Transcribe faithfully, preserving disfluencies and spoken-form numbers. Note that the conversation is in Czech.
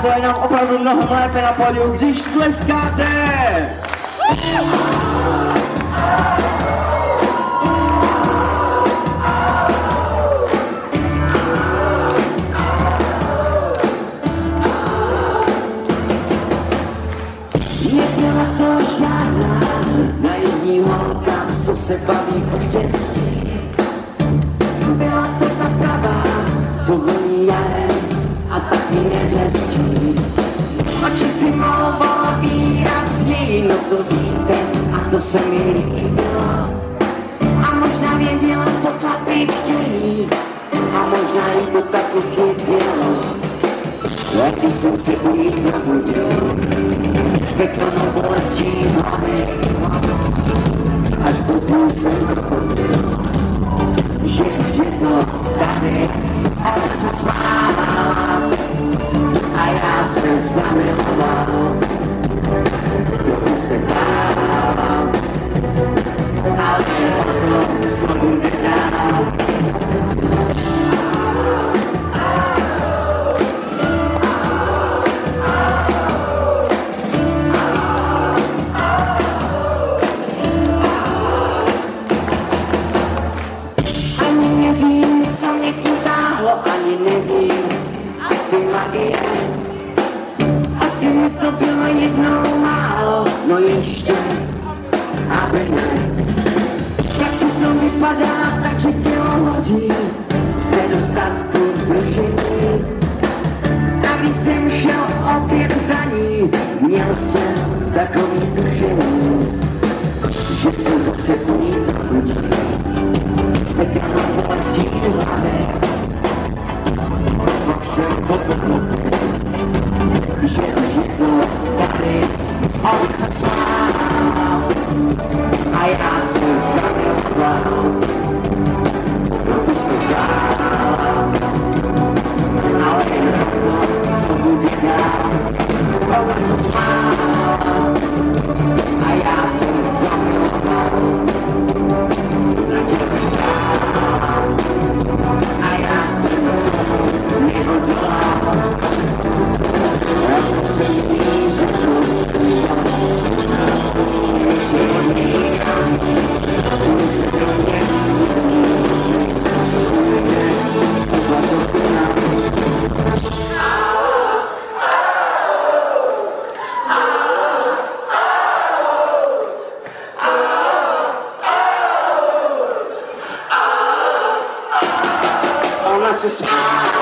to je nám opravdu mnohem lépe na pódiu, když tleskáte! Nebyla to žádná naivní holka, co se baví o štěstí. Byla to ta pravá, co voní jarem a taky neřestí. Oči si malovala výrazněji, no to víte, a to se mi líbilo. A možná věděla, co chlapi chtějí, a možná jí to taky chybělo. Jak když jsem se u ní probudil, s pekelnou bolestí hlavy, až pozdě jsem to chodil, že už je to tady, ale se smála a já se zamiloval, trochu se dál, ale potom co bude dál. Ani nevím, asi magie, asi mi to bylo jednou málo, no ještě, aby ne. Tak se to vypadá, takže tělo hoří, z nedostatku vzrušení. A když jsem šel opět za ní, měl jsem takový tušení, že se zase u ní probudí, s pekelnou bolestí v hlavě. Jsem to pochopil, že už je to tady, on se smál a já se zamiloval, trochu se dál, ale jen to, co bude dál, on se smál a já se zamiloval, na těle řál a já jsem nehodlal. Já jsem jí řekl, ona se smál.